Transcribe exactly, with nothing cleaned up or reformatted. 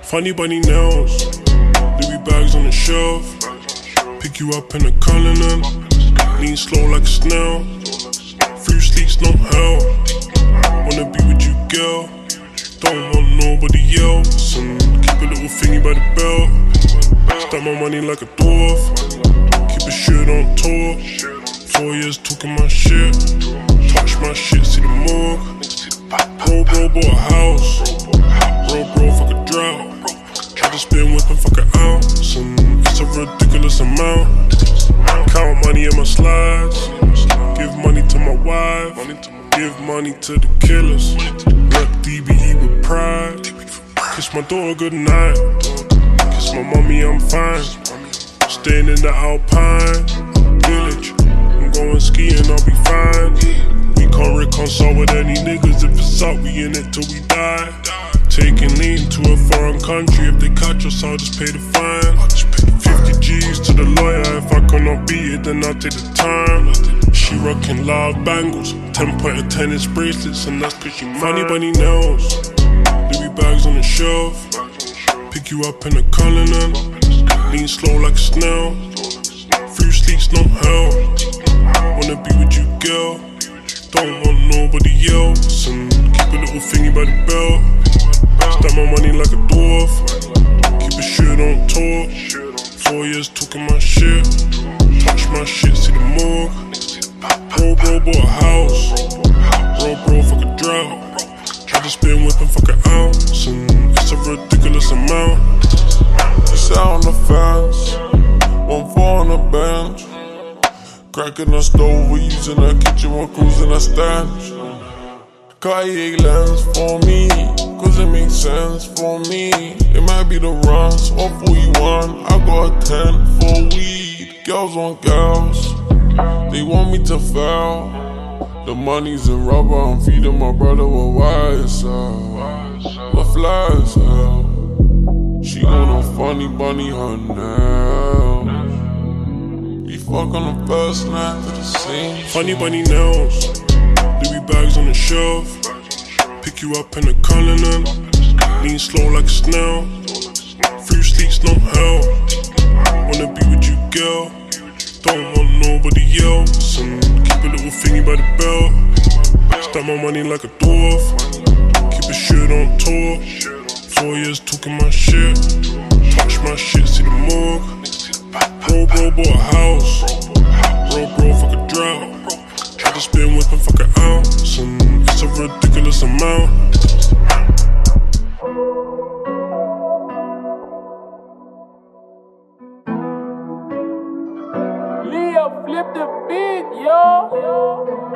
Funny bunny nails, Louis bags on the shelf. Pick you up in a Cullinan, lean slow like a snail. Few sleeps, no hell. Wanna be with you, girl. Don't want nobody else. And keep a little thingy by the belt. Stack my money like a dwarf. Keep a shirt on tour. Four years talking my shit. Touch my shit, see the morgue. Bro, bro, bought a house. Bro, bro, fuck a drought. Try to spin whip and fuck an ounce. And it's a ridiculous amount. Count money in my slides. Give money to my wife. Give money to the killers. Rep D B E with pride. Kiss my daughter goodnight. Kiss my mommy, I'm fine. Staying in the Alpine village. I'm going skiing, I'll be fine. We can't reconcile with any niggas. If it's up, we in it till we die. Taking lean to a foreign country. If they catch us, I'll just pay the fine. Fifty G's to the lawyer. If I cannot beat it, then I'll take the time. She rockin' loud bangles, ten pointer tennis bracelets, and that's cause she mine. Funny bunny nails, Louis bags on the shelf. Pick you up in a Cullinan, lean slow like a snail. Few sleeps, no hell. Wanna be with you, girl. Don't want nobody else. And keep a little thingy by the belt. Stack my money like a dwarf. Keep a shirt on tour. Four years talking my shit. Touch my shit, see the morgue. Bro, bro, bought a house. Bro, bro, fuck a drought. Try to spin whip and fuck an ounce. And it's a ridiculous amount. It's out on the fence. One four on the bench. Cracking the stove, we using the kitchen, we're cruising the stench. Kayak lens for me, cause it makes sense for me. It might be the runs, one forty-one, I got a ten for weed. Girls want girls, they want me to fail. The money's in rubber, I'm feeding my brother with Y S L. What fly as hell. She want a funny bunny, her nails. We fuck on the first night to the same. Funny bunny nails, Louis bags on the shelf. Pick you up in a Cullinan, lean slow like a snail. Few sleeps, no hell. Wanna be with you, girl. Don't want nobody else. And keep a little thingy by the belt. Stack my money like a dwarf. Keep a shirt on tour. Four years talking my shit. Touch my shit, see the morgue. Bro, bro, bought a house. Bro, bro, fuck a drought. Try to spin whip and fuck an ounce. And it's a ridiculous amount. Leo, flip the beat, yo.